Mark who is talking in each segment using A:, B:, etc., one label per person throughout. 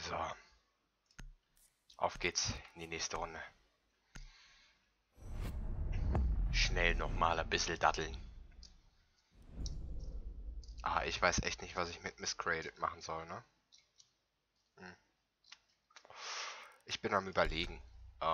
A: So. Auf geht's in die nächste Runde. Schnell nochmal ein bisschen datteln. Ah, ich weiß echt nicht, was ich mit Miscreated machen soll, ne? Ich bin am Überlegen.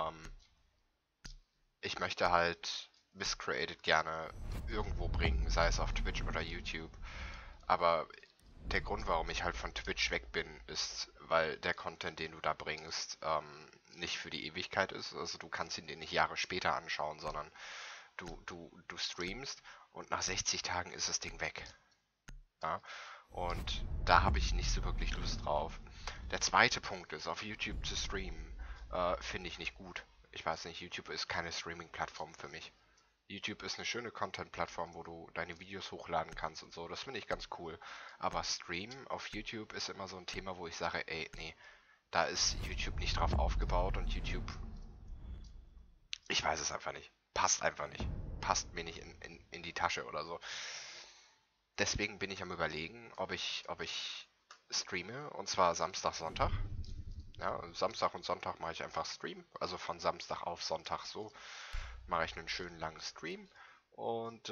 A: Ich möchte halt Miscreated gerne irgendwo bringen, sei es auf Twitch oder YouTube. Aber der Grund, warum ich halt von Twitch weg bin, ist, weil der Content, den du da bringst, nicht für die Ewigkeit ist. Also du kannst ihn dir nicht Jahre später anschauen, sondern du streamst und nach 60 Tagen ist das Ding weg. Ja? Und da habe ich nicht so wirklich Lust drauf. Der zweite Punkt ist, auf YouTube zu streamen, finde ich nicht gut. Ich weiß nicht, YouTube ist keine Streaming-Plattform für mich. YouTube ist eine schöne Content-Plattform, wo du deine Videos hochladen kannst und so. Das finde ich ganz cool. Aber Streamen auf YouTube ist immer so ein Thema, wo ich sage, ey, nee, da ist YouTube nicht drauf aufgebaut und YouTube, ich weiß es einfach nicht. Passt einfach nicht. Passt mir nicht in die Tasche oder so. Deswegen bin ich am Überlegen, ob ich streame, und zwar Samstag, Sonntag. Ja, Samstag und Sonntag mache ich einfach Stream, also von Samstag auf Sonntag so mache ich einen schönen langen Stream und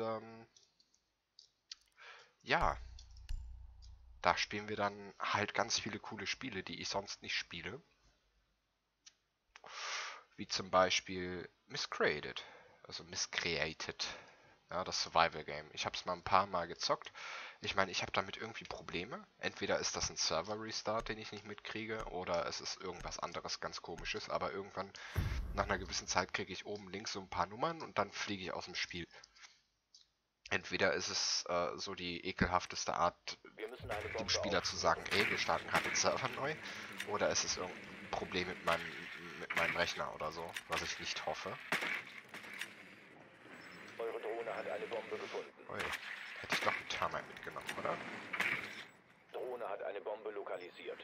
A: ja, da spielen wir dann halt ganz viele coole Spiele, die ich sonst nicht spiele. Wie zum Beispiel Miscreated, also Miscreated, ja, das Survival Game. Ich habe es mal ein paar Mal gezockt. Ich meine, ich habe damit irgendwie Probleme. Entweder ist das ein Server-Restart, den ich nicht mitkriege, oder es ist irgendwas anderes ganz Komisches, aber irgendwann nach einer gewissen Zeit kriege ich oben links so ein paar Nummern und dann fliege ich aus dem Spiel. Entweder ist es so die ekelhafteste Art, dem Spieler zu sagen, ey, wir starten gerade den Server neu, oder ist es irgendein Problem mit meinem Rechner oder so, was ich nicht hoffe.
B: Eure Drohne hat eine Bombe gefunden.
A: Ui, hätte ich doch einen Thermite mitgenommen, oder?
B: Drohne hat eine Bombe lokalisiert.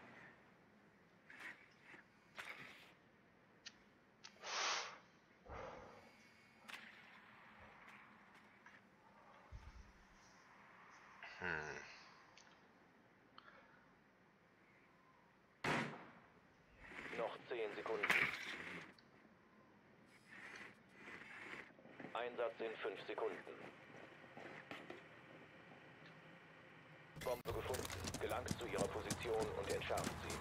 B: Noch 10 Sekunden. Einsatz in 5 Sekunden. Bombe gefunden. Gelangt zu ihrer Position und entschärft sie.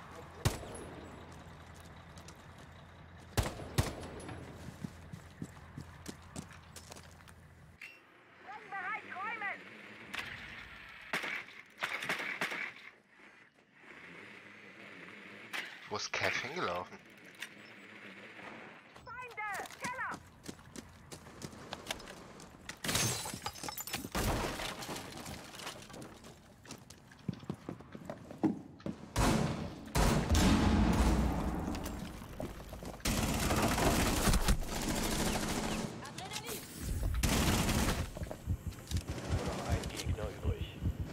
A: Wo ist Cav hingelaufen?
B: Nur noch ein Gegner übrig.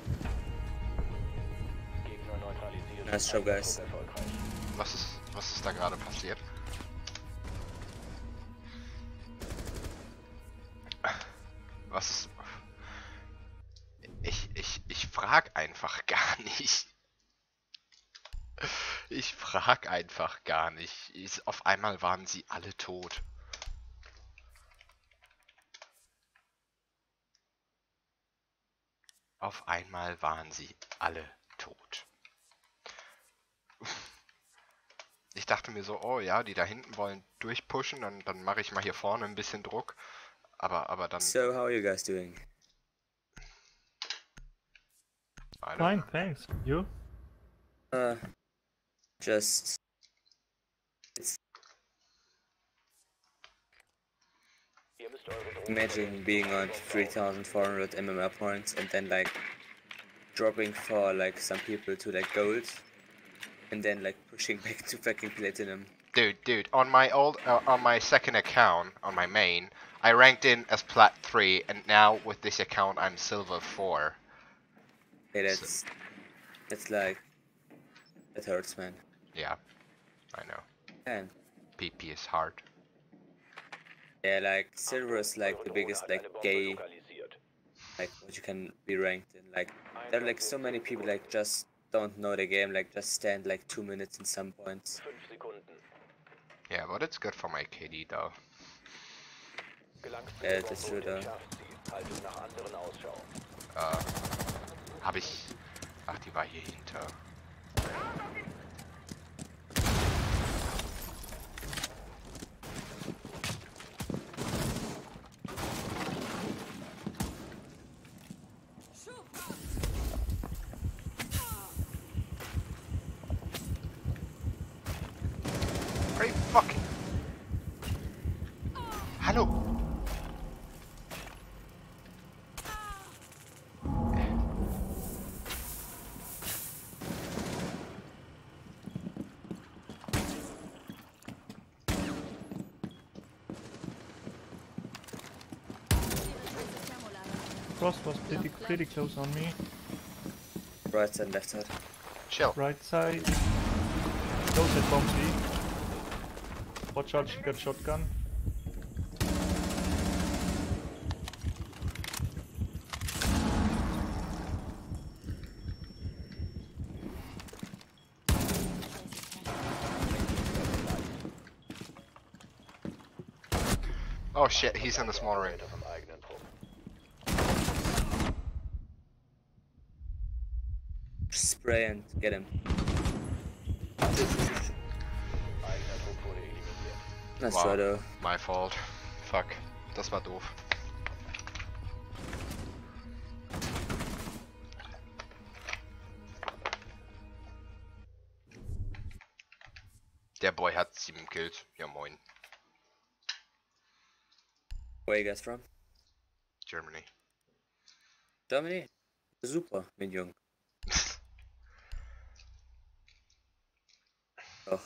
B: Gegner neutralisiert.
C: Nice job, guys.
B: Erfolgreich.
A: Was ist da gerade passiert? Was? Ich frag einfach gar nicht. Ich frag einfach gar nicht. Auf einmal waren sie alle tot. Auf einmal waren sie alle tot. Ich dachte mir so, oh ja, die da hinten wollen durchpushen, dann mache ich mal hier vorne ein bisschen Druck. Aber dann...
C: So, how are you guys doing?
A: I don't
D: Fine,
A: know.
D: thanks. You?
C: Just
B: Ihr müsst eure Drohne
C: imagine being on 3,400 MMR points and then like dropping for like some people to like gold and then like pushing back to fucking platinum.
A: Dude, on my second account, on my main, I ranked in as Plat 3, and now with this account I'm Silver 4.
C: Hey, that's like, that hurts, man.
A: Yeah, I know.
C: Man.
A: PP is hard.
C: Yeah, like silver is like the
B: Drohne
C: biggest
B: hat
C: like
B: eine Bombe
C: gay
B: lokalisiert.
C: like what you can be ranked in. Like there are like so many people like just don't know the game, like just stand like 2 minutes in some points.
B: 5 Sekunden.
A: Yeah, but it's good for my KD though.
B: Gelangst zu
C: Ja,
B: der
C: das
B: Bombe
C: ist
B: und
C: wieder-
B: entschärft sie. Haltet nach anderen Ausschau.
A: Hab ich... Ach, die war hier hinter. Great fucking... Hallo!
D: Frost was pretty close on me.
C: Right side, left side.
A: Chill.
D: Right side. Close at bomb C. Watch out, she got shotgun.
A: Oh shit, he's in the small ring.
B: Vom eigenen Trupp.
C: Spray and get him.
B: Eigener Trupp wurde eliminiert.
C: Nice
A: Wow.
C: try though.
A: My fault. Fuck. Das war doof. Der Boy hat 7 Kills. Ja moin.
C: Where you guys from?
A: Germany.
C: Germany? Super, mein Jung. Doch.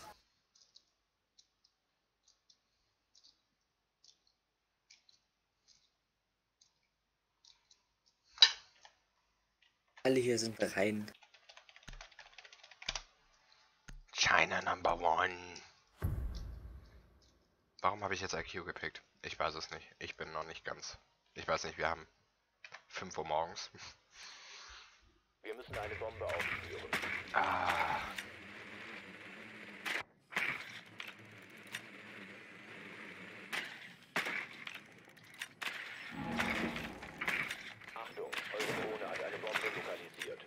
C: Alle hier sind rein.
A: China number one. Warum habe ich jetzt IQ gepickt? Ich weiß es nicht. Ich bin noch nicht ganz. Ich weiß nicht, wir haben 5 Uhr morgens.
B: Wir müssen eine Bombe aufspüren.
A: Ah.
B: Achtung, eure Drohne hat eine Bombe lokalisiert.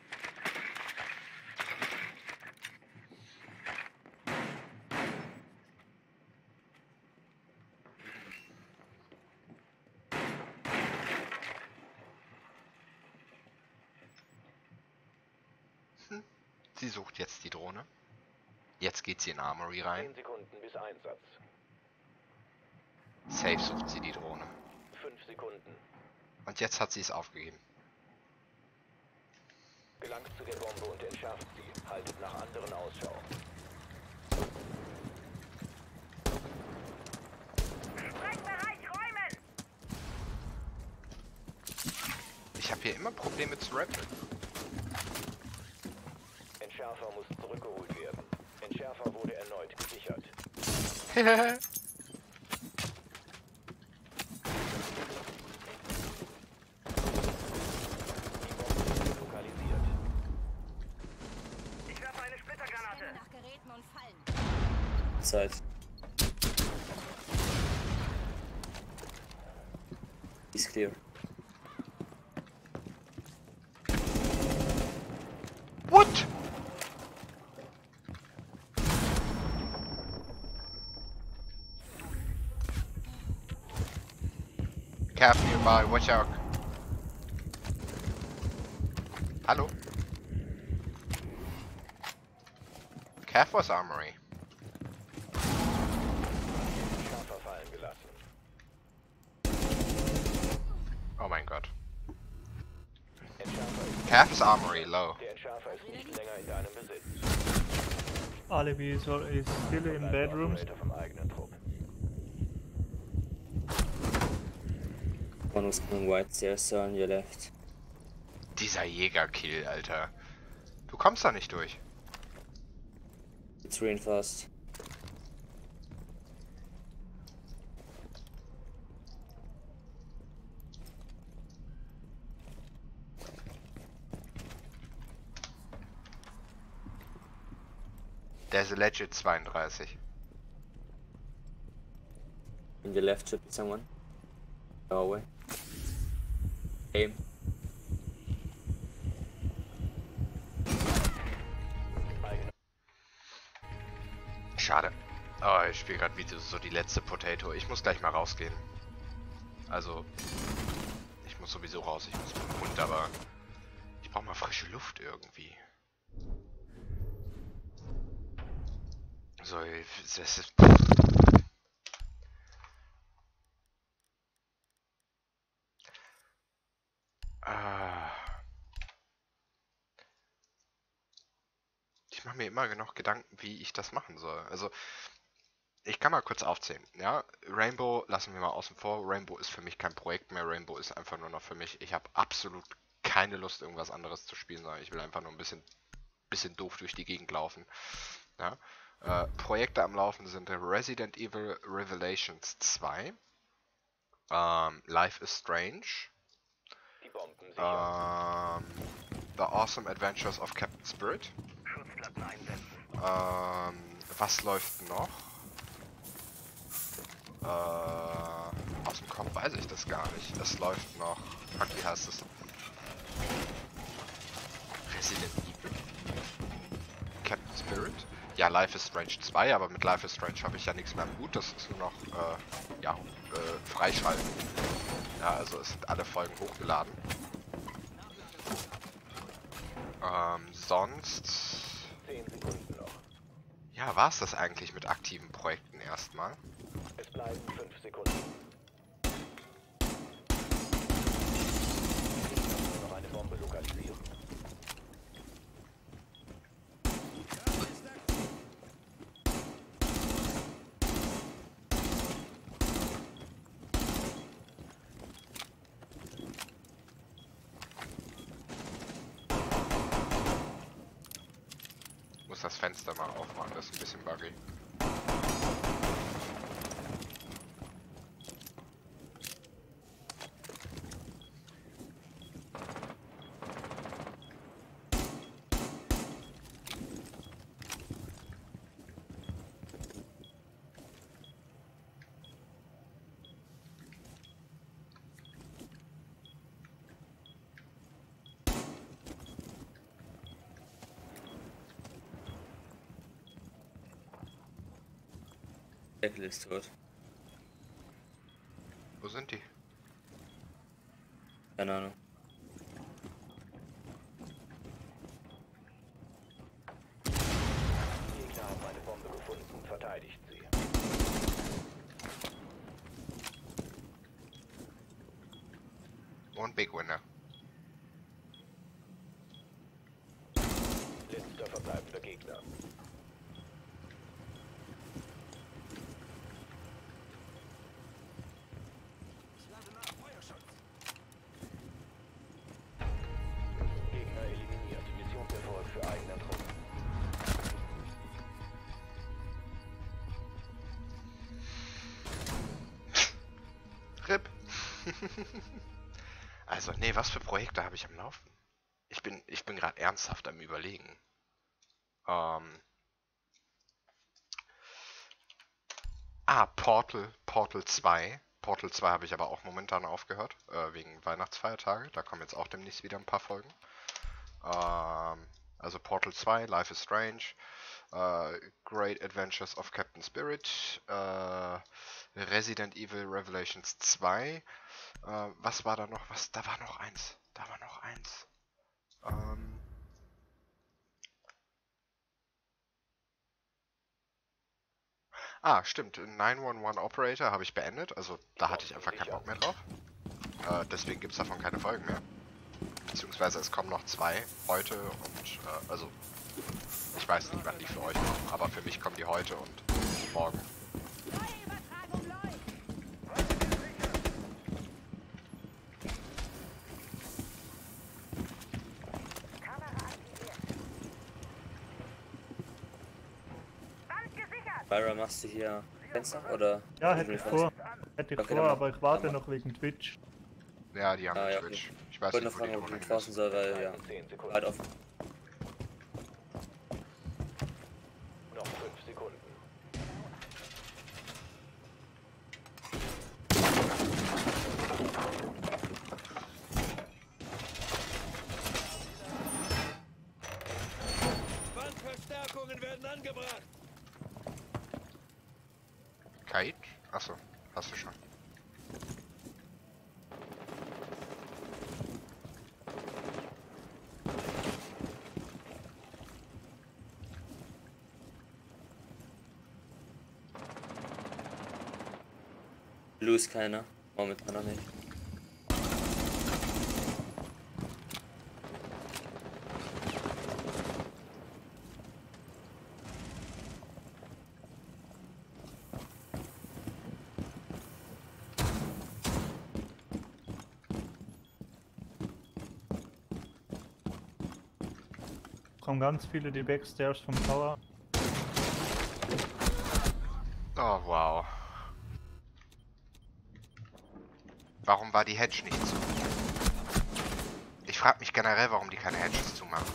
A: Sie sucht jetzt die Drohne. Jetzt geht sie in Armory rein.
B: 10 Sekunden bis Einsatz.
A: Safe sucht sie die Drohne.
B: 5 Sekunden.
A: Und jetzt hat sie es aufgegeben.
B: Gelangt zu der Bombe und entschärft sie. Haltet nach anderen Ausschau.
A: Ich habe hier immer Probleme zu rappen.
B: Entschärfer muss zurückgeholt werden. Entschärfer wurde erneut gesichert. Die Bombe ist lokalisiert.
E: Ich werfe eine Splittergranate.
F: Nach Geräten und Fallen.
C: Zeit. He's clear.
A: What? Calf nearby, watch out. Hallo? Calf was Armory.
B: Entschärfer fallen gelassen.
A: Oh mein Gott.
B: Entschärfer ist.
A: Calf is Armory, low.
B: Der Entschärfer ist nicht länger in deinem Besitz.
D: Alibi is still in bedrooms.
B: Operator vom eigenen Trupp.
C: One was coming white stairs, so on your left.
A: Dieser Jägerkill, Alter. Du kommst da nicht durch.
C: It's reinforced.
A: Der ist legit 32.
C: In the left should be someone. Go away. Aim.
A: Schade. Oh, ich spiele gerade wie so die letzte Potato. Ich muss gleich mal rausgehen. Also, ich muss sowieso raus. Ich muss mit dem Hund, aber ich brauche mal frische Luft irgendwie. So, das ist... Ich mache mir immer noch Gedanken, wie ich das machen soll. Also, ich kann mal kurz aufzählen, ja? Rainbow lassen wir mal außen vor. Rainbow ist für mich kein Projekt mehr. Rainbow ist einfach nur noch für mich. Ich habe absolut keine Lust, irgendwas anderes zu spielen, sondern ich will einfach nur ein bisschen doof durch die Gegend laufen. Ja? Projekte am Laufen sind Resident Evil Revelations 2, Life is Strange,
B: Die Bomben sichern.
A: The Awesome Adventures of Captain Spirit.
B: Schutzplatten einsetzen.
A: Was läuft noch? Aus dem Kopf weiß ich das gar nicht. Es läuft noch. Fuck, wie heißt es? Resident Evil. Captain Spirit. Ja, Life is Strange 2, aber mit Life is Strange habe ich ja nichts mehr am Hut. Das ist nur noch, freischalten. Ja, also es sind alle Folgen hochgeladen. Sonst...
B: 10 Sekunden noch.
A: Ja, war es das eigentlich mit aktiven Projekten erstmal?
B: Es bleiben 5 Sekunden. Noch eine Bombe lokalisieren.
A: Ich muss das Fenster mal aufmachen, das ist ein bisschen buggy.
C: Deckel ist tot.
A: Wo sind die?
C: Keine Ahnung.
B: Die Gegner haben eine Bombe gefunden. Verteidigt sie.
A: Und Big Winner.
B: Letzter verbleibender Gegner. Gegner eliminiert. Missionserfolg für eigenen Trupp.
A: RIP. Also, nee, was für Projekte habe ich am Laufen? Ich bin gerade ernsthaft am Überlegen. Portal 2. Portal 2 habe ich aber auch momentan aufgehört, wegen Weihnachtsfeiertage. Da kommen jetzt auch demnächst wieder ein paar Folgen. Also Portal 2, Life is Strange, Great Adventures of Captain Spirit, Resident Evil Revelations 2. Was war da noch? Da war noch eins. Stimmt. 911 Operator habe ich beendet. Also da hatte ich einfach keinen Bock mehr drauf. Deswegen gibt es davon keine Folgen mehr. Beziehungsweise es kommen noch 2 heute und also ich weiß nicht, wann die für euch kommen, aber für mich kommen die heute und morgen.
F: Übertragung läuft. Kamera aktiviert. Wand gesichert.
C: Byra, machst du hier Fenster oder?
D: Ja, hätte ich vor. Hätte ich
C: Okay,
D: vor,
C: dann
D: aber ich warte
C: mach.
D: noch wegen Twitch.
A: Ja, die haben
C: Ja,
A: Twitch.
C: okay.
A: Ich weiß
C: Ich wollte
A: nicht,
C: noch
A: wo die
C: fragen, ob
A: Drohne
C: ich
A: hin
C: draußen
A: ist.
C: soll, weil ja,
B: 10 Sekunden.
C: weit offen.
B: Noch
E: Verstärkungen werden angebracht.
A: Kite? Achso, hast du schon.
C: Blue ist keiner. Momentan noch nicht.
D: Kommen ganz viele die Backstairs vom Tower.
A: Oh, wow. Warum war die Hedge nicht zu? Ich frage mich generell, warum die keine Hedges zumachen.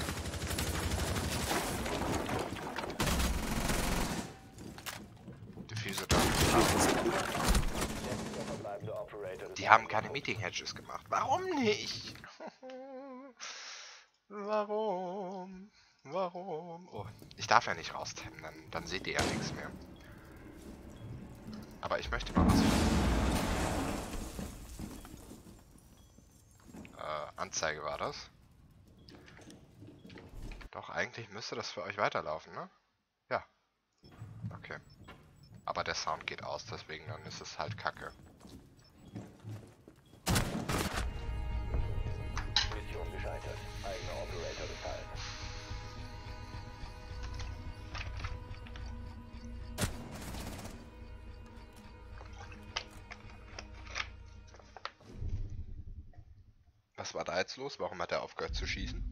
A: Diffuser da.
B: Verbleibende Operator des
A: Die haben keine Meeting Hedges gemacht. Warum nicht? Warum? Warum? Oh, ich darf ja nicht raustappen, dann seht ihr ja nichts mehr. Aber ich möchte mal was finden. Anzeige war das. Doch, eigentlich müsste das für euch weiterlaufen, ne? Ja. Okay. Aber der Sound geht aus, deswegen dann ist es halt kacke.
B: Mission gescheitert. Eigener Operator befallen.
A: Was war da jetzt los? Warum hat er aufgehört zu schießen?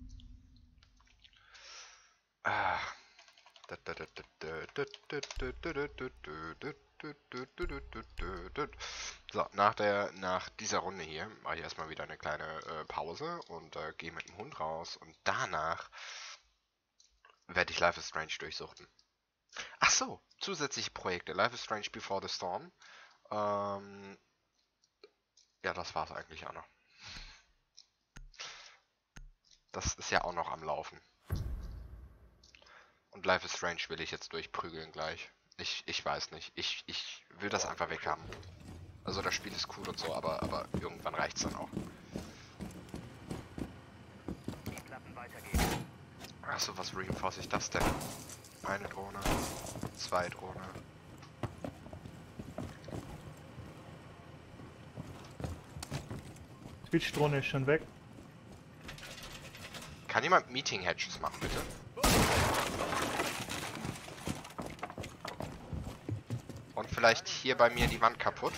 A: Ah. So, nach dieser Runde hier mache ich erstmal wieder eine kleine Pause und gehe mit dem Hund raus und danach werde ich Life is Strange durchsuchten. Ach so, zusätzliche Projekte. Life is Strange Before the Storm. Ja, das war's eigentlich auch noch. Das ist ja auch noch am Laufen. Und Life is Strange will ich jetzt durchprügeln gleich. Ich weiß nicht. Ich will das einfach weghaben. Also das Spiel ist cool und so, aber irgendwann reicht's dann auch. Achso, was reinforce ich das denn? Eine Drohne, 2 Drohne.
D: Twitch-Drohne ist schon weg.
A: Kann jemand Meeting Hedges machen, bitte? Und vielleicht hier bei mir die Wand kaputt?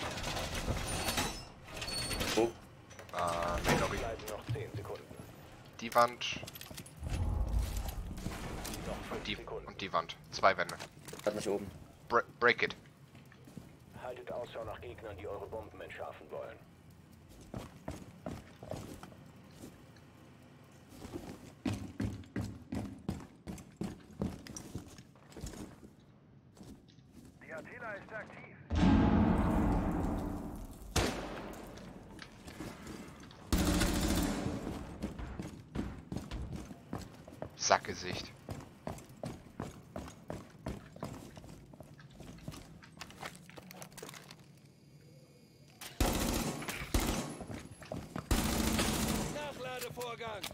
C: Wo?
A: Nee, glaube ich.
B: Bleiben noch 10 Sekunden.
A: Die Wand
B: Noch 5 Sekunden.
A: und die Wand. 2 Wände.
C: Gerade nicht oben.
A: Break it.
B: Haltet Ausschau nach Gegnern, die eure Bomben entschärfen wollen.
F: Die Attila ist aktiv.
A: Sackgesicht.
E: Nachladevorgang.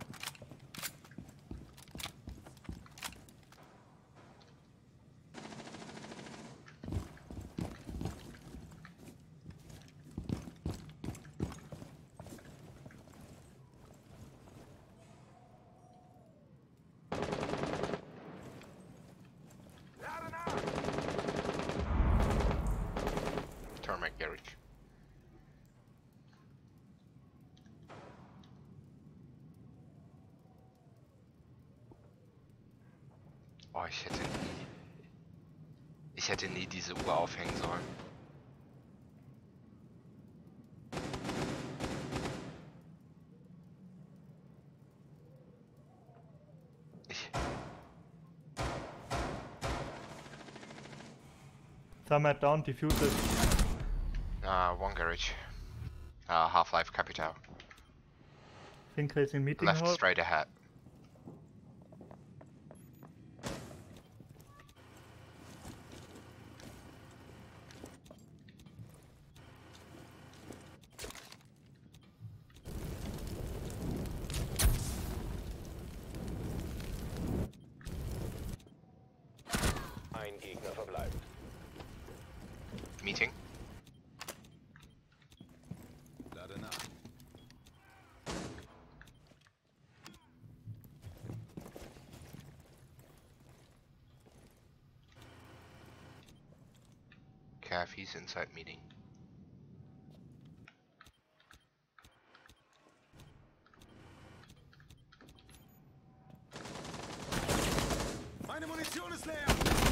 F: Lade nach.
A: Tarmac Garage. Oh, ich hätte nie diese Uhr aufhängen sollen.
D: Thermite down, Diffuser.
A: One Garage. Half-Life Capital.
D: Think raising meeting
A: Left
D: hall.
A: straight ahead.
B: Ein Gegner verbleibt.
A: Meeting.
E: Lade nach.
A: Caffey's inside meeting.
E: Meine Munition ist leer.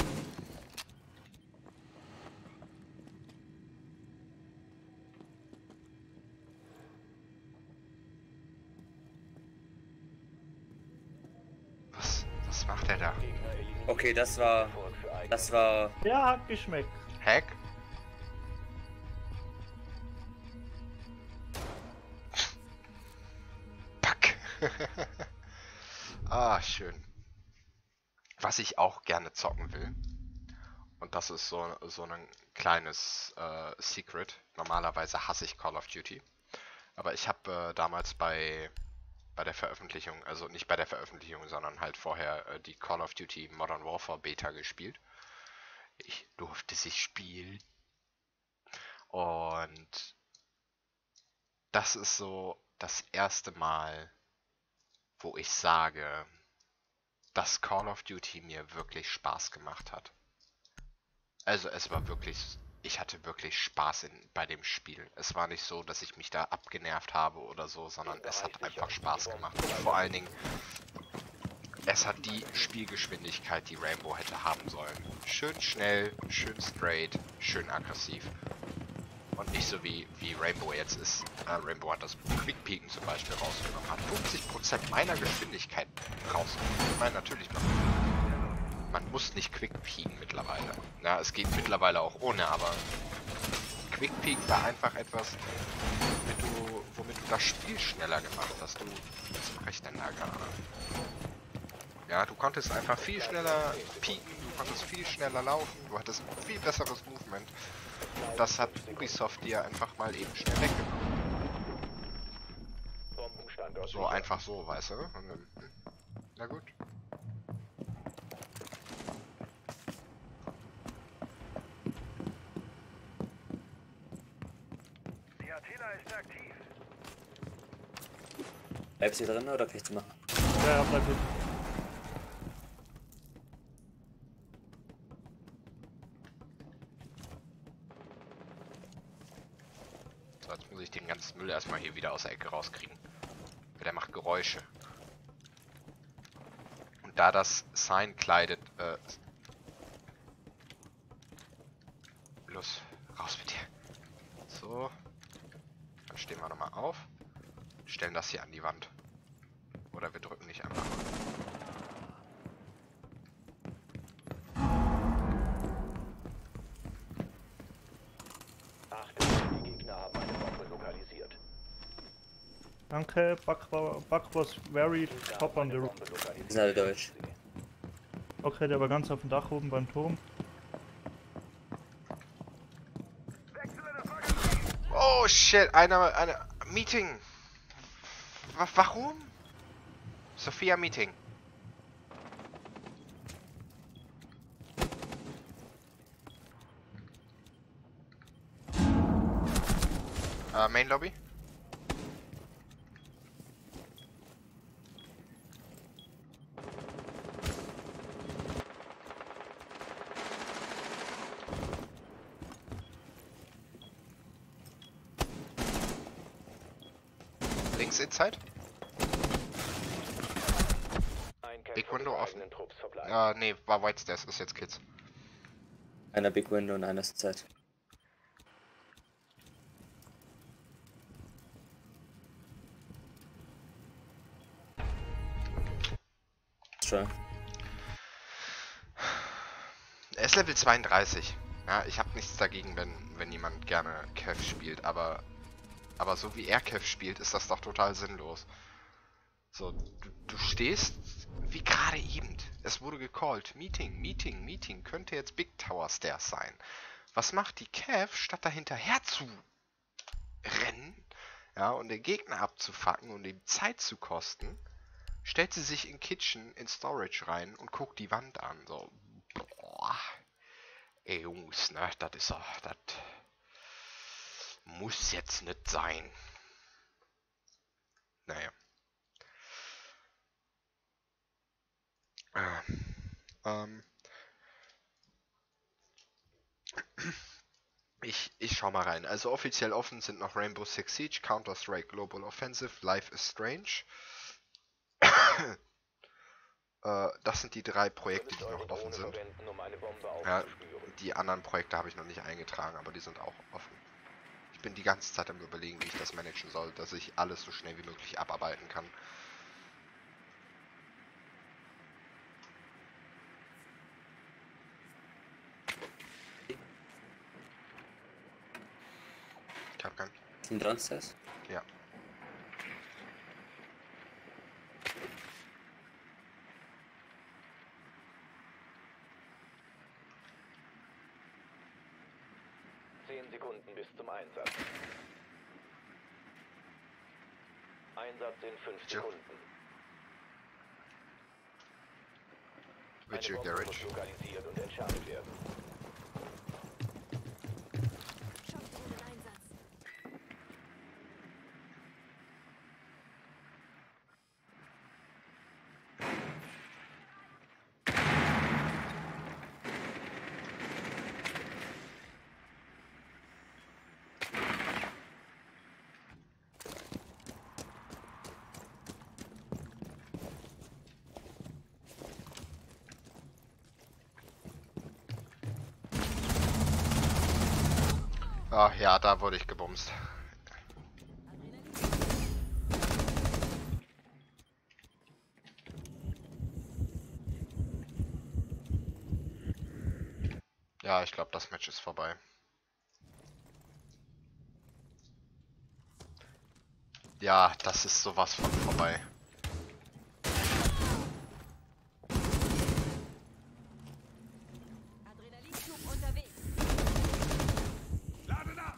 A: Was macht er da?
B: Gegner eliminiert.
C: Okay, das war.
B: Erfolg für eigene.
C: Das war.
D: Ja, hat geschmeckt.
A: Hack? Pack. Ah, schön. Was ich auch gerne zocken will. Und das ist so ein kleines Secret. Normalerweise hasse ich Call of Duty. Aber ich habe damals bei der Veröffentlichung, also nicht bei der Veröffentlichung, sondern halt vorher die Call of Duty Modern Warfare Beta gespielt. Ich durfte sie spielen. Und das ist so das erste Mal, wo ich sage, dass Call of Duty mir wirklich Spaß gemacht hat. Also es war wirklich, ich hatte wirklich Spaß bei dem Spiel. Es war nicht so, dass ich mich da abgenervt habe oder so, sondern es hat einfach Spaß gemacht. Und vor allen Dingen, es hat die Spielgeschwindigkeit, die Rainbow hätte haben sollen. Schön schnell, schön straight, schön aggressiv. Und nicht so wie Rainbow jetzt ist. Rainbow hat das Quick Peeken zum Beispiel rausgenommen. Hat 50% meiner Geschwindigkeit rausgenommen. Ich meine, natürlich, man muss nicht Quick Peeken mittlerweile. Ja, es geht mittlerweile auch ohne, aber Quick Peek war einfach etwas, womit du das Spiel schneller gemacht hast. Was mache ich denn da gerade? Ja, du konntest einfach viel schneller peeken, du konntest viel schneller laufen, du hattest ein viel besseres Movement. Und das hat Ubisoft dir einfach mal eben schnell weggenommen.
B: Bombenstandort
A: So
B: sicher.
A: einfach so, weißt du? Na gut.
F: Die Attila ist aktiv.
C: Bleibst du hier drin oder kriegst du machen?
D: Ja, bleib hin.
A: So, jetzt muss ich den ganzen Müll erstmal hier wieder aus der Ecke rauskriegen. Weil der macht Geräusche. Und da das Sign kleidet, los, raus mit dir. So. Dann stehen wir nochmal auf. Stellen das hier an die Wand. Oder wir drücken nicht einfach.
B: Achtung, die Gegner haben eine Bombe lokalisiert.
D: Danke, Buck was very
B: Gegner
D: top
B: haben
D: on the
B: eine
D: roof.
B: Bombe lokalisiert.
C: Sind alle deutsch.
D: Okay, der war ganz auf dem Dach oben beim Turm.
F: Wechsle das Magazin.
A: Oh shit, eine Meeting. Warum? Sophia Meeting. Main Lobby. Links inside.
B: Ein
A: Big
B: Kämpfer
A: Window
B: des
A: offen.
B: eigenen Trupps verbleibt.
A: Nee, war White Stairs, ist jetzt Kids.
C: Einer Big Window und einer ist Zeit. Schon.
A: Er ist Level 32. Ja, ich habe nichts dagegen, wenn jemand gerne Kev spielt, aber so wie er Kev spielt, ist das doch total sinnlos. So, du stehst wie gerade eben. Es wurde gecallt. Meeting. Könnte jetzt Big Tower Stairs sein. Was macht die Kev, statt da hinterher zu rennen, ja, und den Gegner abzufacken und ihm Zeit zu kosten, stellt sie sich in Kitchen, in Storage rein und guckt die Wand an. So, boah, Ey Jungs, ne, das ist er, das muss jetzt nicht sein. Naja. Ich schau mal rein. Also offiziell offen sind noch Rainbow Six Siege, Counter-Strike Global Offensive, Life is Strange. Das sind die 3 Projekte, die noch offen sind. Ja, die anderen Projekte habe ich noch nicht eingetragen, aber die sind auch offen. Ich bin die ganze Zeit am Überlegen, wie ich das managen soll, dass ich alles so schnell wie möglich abarbeiten kann. Ich hab keinen.
C: Sind Downstairs?
A: Ja.
B: Sekunden bis zum Einsatz. Einsatz in 5 Sekunden.
A: Vigil
B: Eine Bombe
A: Garage.
B: muss lokalisiert und entschärft werden.
G: Schockdrohnen in Einsatz.
A: Ach ja, da wurde ich gebumst. Ja, ich glaube, das Match ist vorbei. Ja, das ist sowas von vorbei.
G: Adrenalinflug unterwegs.
E: Lade nach!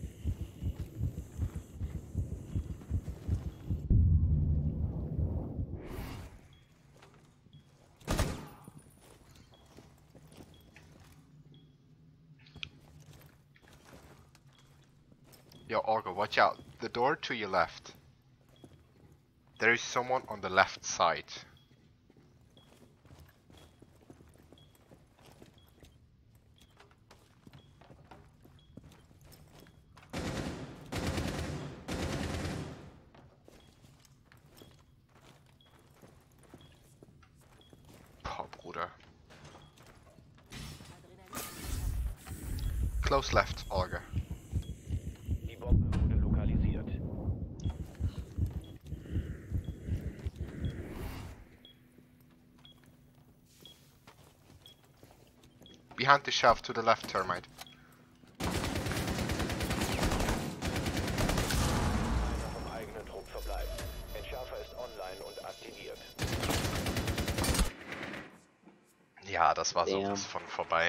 A: Yo, Olga, watch out. The door to your left. There is someone on the left side. Boah, Bruder. Close left, Olga.
B: Die Bombe wurde lokalisiert.
A: Behind the shelf to the left, Termite.
B: Einer vom eigenen Trupp verbleibt. Entschärfer ist online und aktiviert.
A: Ja, das war
C: Damn.
A: sowas von vorbei.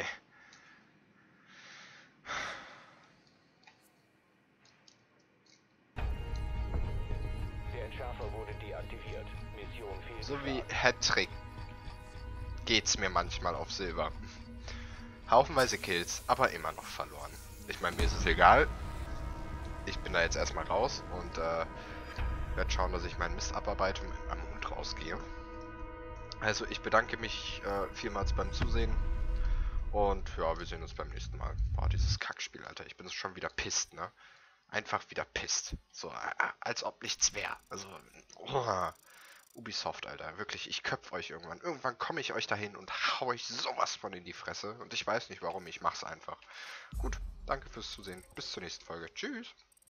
B: Der Entschärfer wurde deaktiviert. Mission fehlgeschlagen.
A: So wie Hattrick geht's mir manchmal auf Silber. Haufenweise Kills, aber immer noch verloren. Ich meine, mir ist es egal. Ich bin da jetzt erstmal raus und werde schauen, dass ich meinen Mist abarbeite und mit meinem Hund rausgehe. Also ich bedanke mich vielmals beim Zusehen und ja, wir sehen uns beim nächsten Mal. Boah, dieses Kackspiel, Alter. Ich bin schon wieder pisst, ne? Einfach wieder pisst. So, als ob nichts wäre. Also, Ubisoft, Alter. Wirklich, ich köpf euch irgendwann. Irgendwann komme ich euch dahin und hau euch sowas von in die Fresse. Und ich weiß nicht warum, ich mach's einfach. Gut, danke fürs Zusehen. Bis zur nächsten Folge. Tschüss.